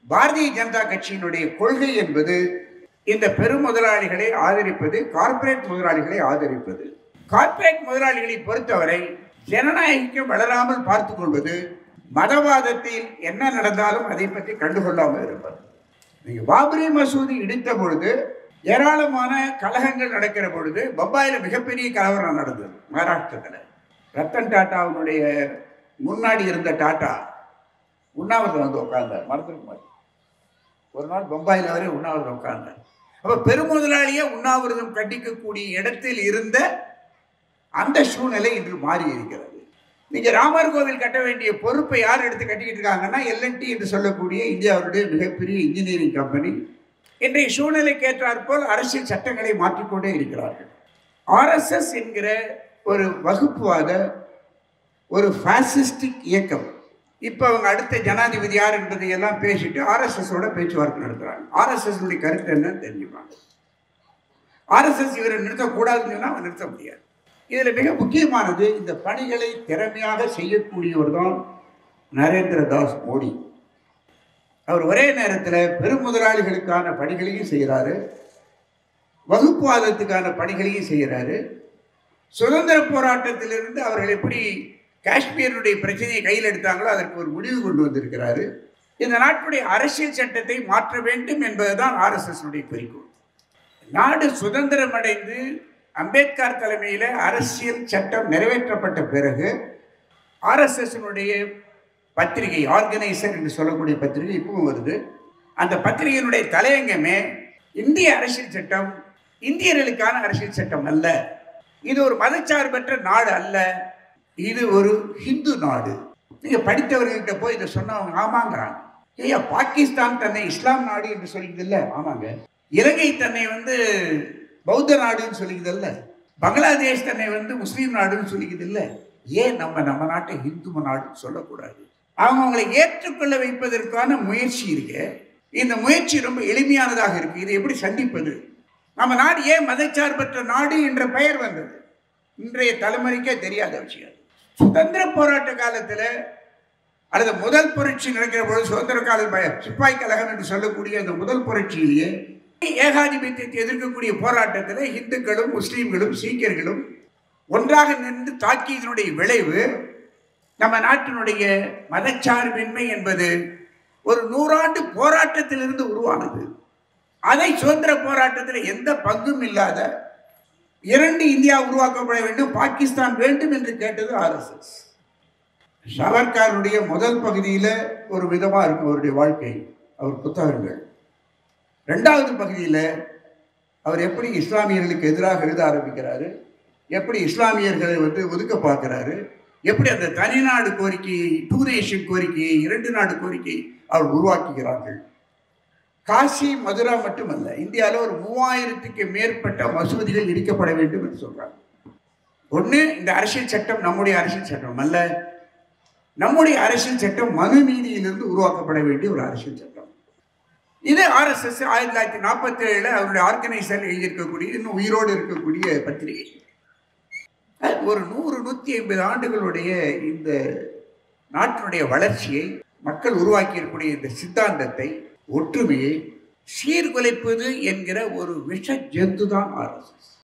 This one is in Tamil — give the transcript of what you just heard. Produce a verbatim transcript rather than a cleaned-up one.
பாரதிய ஜனதா கட்சியினுடைய கொள்கை என்பது இந்த பெரும் முதலாளிகளை ஆதரிப்பது, கார்ப்பரேட் முதலாளிகளை ஆதரிப்பது. கார்ப்பரேட் முதலாளிகளை பொறுத்தவரை ஜனநாயகம் வளராமல் பார்த்துக் கொள்வது, மதவாதத்தில் என்ன நடந்தாலும் அதை பற்றி கண்டுகொள்ளாமல் இருப்பது. நீங்க பாபரி மசூதி இடித்த பொழுது ஏராளமான கலகங்கள் நடக்கிற பொழுது பம்பாயில மிகப்பெரிய கலவரம் நடந்தது. மகாராஷ்டிரத்தில் ரத்தன் டாட்டாவுடைய முன்னாடி இருந்த டாட்டா உண்ணாவிரதம் வந்து உட்கார்ந்தார். மறந்துருக்க ஒரு நாள் பம்பாயில் வரை உண்ணாவிரதம் உட்கார்ந்தார். அப்ப பெருமுதலாளியே உண்ணாவிரதம் கண்டிக்கக்கூடிய இடத்தில் இருந்த அந்த சூழ்நிலை இன்று மாறி இருக்கிறது. நீங்க ராமர் கோவில் கட்ட வேண்டிய பொறுப்பை யார் எடுத்து கட்டிக்கிட்டு இருக்காங்கன்னா எல் அண்ட் டி என்று சொல்லக்கூடிய இந்தியாவுடைய மிகப்பெரிய இன்ஜினியரிங் கம்பெனி. இன்றைய சூழ்நிலைக்கு ஏற்றாற்போல் அரசியல் சட்டங்களை மாற்றிக்கொண்டே இருக்கிறார்கள். ஆர்எஸ்எஸ் என்கிற ஒரு வகுப்புவாத ஒரு பாசிஸ்டிக் இயக்கம். இப்போ அவங்க அடுத்த ஜனாதிபதி யார் என்பதை எல்லாம் பேசிட்டு ஆர்எஸ்எஸோட பேச்சுவார்த்தை நடத்துறாங்க. ஆர்எஸ்எஸ் கருத்து என்னன்னு தெரிஞ்சுப்பாங்க. ஆர்எஸ்எஸ் இவரை நிறுத்தக்கூடாதுன்னு சொன்னா அவன் நிறுத்த முடியாது. இதுல மிக முக்கியமானது, இந்த பணிகளை திறமையாக செய்யக்கூடியவர் தான் நரேந்திர தாஸ் மோடி. அவர் ஒரே நேரத்தில் பெருமுதலாளிகளுக்கான பணிகளையும் செய்கிறாரு, வகுப்புவாதத்துக்கான பணிகளையும் செய்கிறாரு. சுதந்திர போராட்டத்திலிருந்து அவர்கள் எப்படி காஷ்மீருடைய பிரச்சனையை கையில் எடுத்தாங்களோ அதற்கு ஒரு முடிவு கொண்டு வந்திருக்கிறாரு. இந்த நாட்டுடைய அரசியல் சட்டத்தை மாற்ற வேண்டும் என்பதுதான் ஆர்எஸ்எஸ் குறிக்கோள். நாடு சுதந்திரம் அடைந்து அம்பேத்கர் தலைமையில் அரசியல் சட்டம் நிறைவேற்றப்பட்ட பிறகு ஆர்எஸ்எஸ் பத்திரிகை, ஆர்கனைசர் என்று சொல்லக்கூடிய பத்திரிகை இப்பவும் வருது. அந்த பத்திரிகையினுடைய தலையங்கமே இந்திய அரசியல் சட்டம் இந்தியர்களுக்கான அரசியல் சட்டம் அல்ல, இது ஒரு மதச்சார்பற்ற நாடு அல்ல, இது ஒரு ஹிந்து நாடு. நீங்க படித்தவர்கள்கிட்ட போய் இதை சொன்னவங்க ஆமாங்கிறாங்க. ஐயா, பாகிஸ்தான் தன்னை இஸ்லாம் நாடு என்று சொல்லிக்குது இல்ல? ஆமாங்க. இலங்கை தன்னை வந்து பௌத்த நாடுன்னு சொல்லிக்குது இல்ல? பங்களாதேஷ் தன்னை வந்து முஸ்லீம் நாடுன்னு சொல்லிக்குது இல்ல? ஏன் நம்ம நம்ம நாட்டை ஹிந்து நாடுன்னு சொல்லக்கூடாது? அவங்க அவங்களை ஏற்றுக்கொள்ள வைப்பதற்கான முயற்சி இருக்கு. இந்த முயற்சி ரொம்ப எளிமையானதாக இருக்கு. இதை எப்படி சந்திப்பது? நம்ம நாடு ஏன் மதச்சார்பற்ற நாடு என்ற பெயர் வந்தது? இன்றைய தலைமுறைக்கே தெரியாத விஷயம். சுதந்திர போராட்ட காலத்தில் அல்லது முதல் புரட்சி நடக்கிற பொழுது, சுதந்திர கால சிப்பாய் கழகம் என்று சொல்லக்கூடிய அந்த முதல் புரட்சியிலேயே ஏகாதிபத்தியத்தை எதிர்க்கக்கூடிய போராட்டத்தில் இந்துக்களும் முஸ்லீம்களும் சீக்கியர்களும் ஒன்றாக நின்று தாக்கியதனுடைய விளைவு நம்ம நாட்டினுடைய மதச்சார்பின்மை என்பது ஒரு நூறாண்டு போராட்டத்திலிருந்து உருவானது. அதை சுதந்திர போராட்டத்தில் எந்த பங்கும் இல்லாத இரண்டு இந்தியா உருவாக்கப்பட வேண்டும், பாகிஸ்தான் வேண்டும் என்று கேட்டது ஆர்எஸ்எஸ். சவர்காருடைய முதல் பகுதியில் ஒரு விதமாக இருக்கும் அவருடைய வாழ்க்கை, அவர் புத்தகங்கள். ரெண்டாவது பகுதியில் அவர் எப்படி இஸ்லாமியர்களுக்கு எதிராக எழுத ஆரம்பிக்கிறாரு, எப்படி இஸ்லாமியர்களை வந்து ஒதுக்க பார்க்கிறாரு, எப்படி அந்த தனிநாடு கோரிக்கையை, டூ நேஷன் கோரிக்கையை, இரண்டு நாடு கோரிக்கையை அவர் உருவாக்குகிறார்கள். காசி மதுரா மட்டுமல்ல, இந்தியாவில் ஒரு மூவாயிரத்துக்கு மேற்பட்ட மசூதிகள் இடிக்கப்பட வேண்டும் என்று சொல்றாங்க. ஒன்று, இந்த அரசியல் சட்டம் நம்முடைய அரசியல் சட்டம் அல்ல, நம்முடைய அரசியல் சட்டம் மனு நீதியிலிருந்து உருவாக்கப்பட வேண்டிய ஒரு அரசியல் சட்டம். இது ஆர்எஸ்எஸ் ஆயிரத்தி தொள்ளாயிரத்தி நாற்பத்தி ஏழுல அவருடைய ஆர்கனைசர் எழுதியிருக்கக்கூடிய, இன்னும் உயிரோடு இருக்கக்கூடிய பத்திரிகை. ஒரு நூறு நூற்றி ஐம்பது ஆண்டுகளுடைய இந்த நாட்டினுடைய வளர்ச்சியை, மக்கள் உருவாக்கி இருக்கக்கூடிய இந்த சித்தாந்தத்தை, ஒற்றுமையை சீர்குலைப்பது என்கிற ஒரு விஷ ஜந்து தான் ஆர்எஸ்எஸ்.